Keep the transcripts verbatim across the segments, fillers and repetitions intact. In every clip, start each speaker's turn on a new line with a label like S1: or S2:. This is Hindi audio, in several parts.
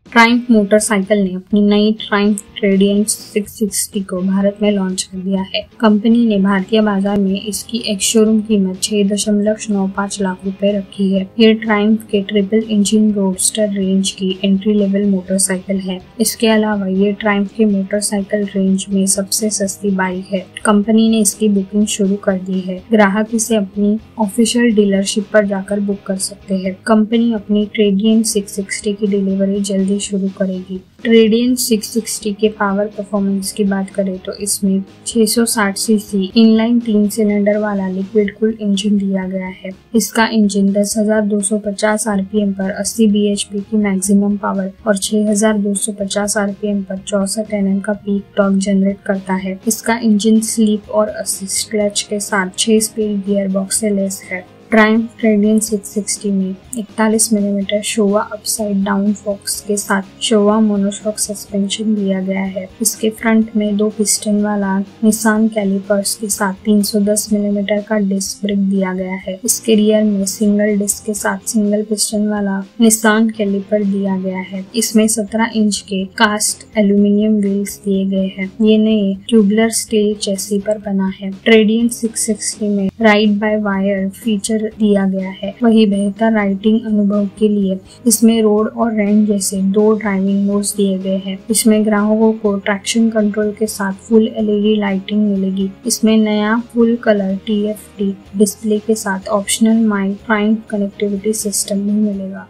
S1: ट्रायम्फ मोटरसाइकिल ने अपनी नई ट्रायम्फ रेडियंट सिक्स सिक्सटी को भारत में लॉन्च कर दिया है। कंपनी ने भारतीय बाजार में इसकी एक शोरूम कीमत छह दशमलव नौ पाँच लाख रुपए रखी है। ये ट्रायम्फ के ट्रिपल इंजन रोडस्टर रेंज की एंट्री लेवल मोटरसाइकिल है। इसके अलावा ये ट्रायम्फ की मोटरसाइकिल रेंज में सबसे सस्ती बाइक है। कंपनी ने इसकी बुकिंग शुरू कर दी है। ग्राहक इसे अपनी ऑफिशियल डीलरशिप पर जाकर बुक कर सकते हैं। कंपनी अपनी रेडियंट सिक्स सिक्सटी की डिलीवरी जल्दी शुरू करेगी। रेडियंट सिक्स सिक्सटी के पावर परफॉर्मेंस की बात करें तो इसमें छह सौ साठ सीसी इनलाइन तीन सिलेंडर वाला लिक्विड कूल्ड इंजन दिया गया है। इसका इंजन दस हज़ार दो सौ पचास आरपीएम पर अस्सी बीएचपी की मैक्सिमम पावर और छह हज़ार दो सौ पचास आरपीएम पर चौसठ एनएम का पीक टॉर्क जनरेट करता है। इसका इंजन स्लीप और असिस्ट क्लच के साथ छह स्पीड गियर बॉक्स से लेस है। ट्रायम्फ रेडियंट सिक्स सिक्सटी में इकतालीस millimetre Showa upside down forks के साथ शोवा मोनोशॉक सस्पेंशन दिया गया है। इसके फ्रंट में दो पिस्टन वाला निसान कैलिपर्स के साथ तीन सौ दस मिलीमीटर का डिस्क ब्रेक दिया गया है। इसके रियर में सिंगल डिस्क के साथ सिंगल पिस्टन वाला निसान कैलिपर दिया गया है। इसमें सत्रह इंच के कास्ट एल्यूमिनियम व्हील्स दिए गए हैं। ये नए ट्यूबुलर स्टील चेसी पर बना है। रेडियंट सिक्स सिक्सटी में राइड बाय वायर फीचर दिया गया है। वही बेहतर राइडिंग अनुभव के लिए इसमें रोड और रेंट जैसे दो ड्राइविंग मोड्स दिए गए हैं। इसमें ग्राहकों को ट्रैक्शन कंट्रोल के साथ फुल एलईडी लाइटिंग मिलेगी। इसमें नया फुल कलर टीएफटी डिस्प्ले के साथ optional my Triumph connectivity system भी मिलेगा।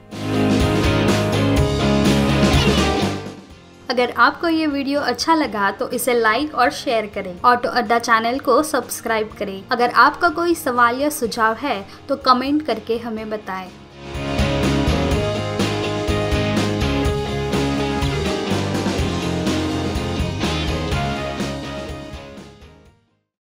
S2: अगर आपको ये वीडियो अच्छा लगा तो इसे लाइक और शेयर करें। ऑटो अड्डा चैनल को सब्सक्राइब करें। अगर आपका कोई सवाल या सुझाव है तो कमेंट करके हमें बताएं।